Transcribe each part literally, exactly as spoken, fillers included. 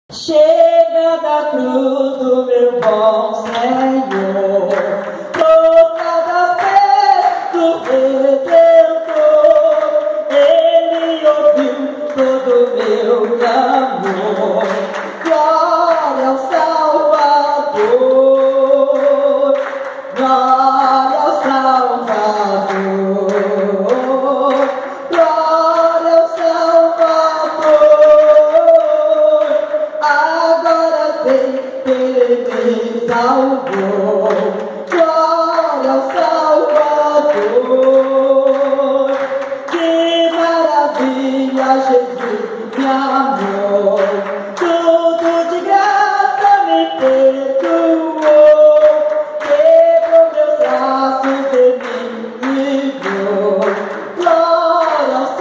Chega da cruz do meu bom Senhor, toda da fé do Redentor. Ele ouviu todo meu clamor. Glória ao Salvador, glória ao Salvador, glória ao Salvador. Agora sei que Ele me salvou. Glória ao Salvador. Que maravilha, Jesus me amou. Tudo de graça me perdoou. Quebrou meus braços e me livrou. Glória ao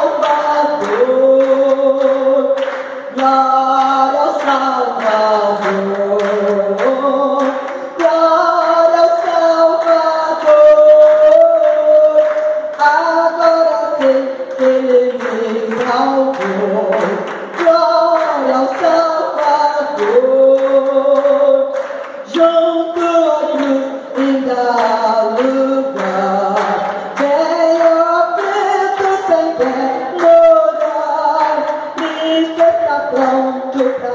Salvador, glória ao Salvador, glória ao Salvador. Agora sei que Ele me salvou. Glória ao Salvador. Junto à cruz ainda há lugar. Venho aflito sem pé morar. Cristo está pronto pra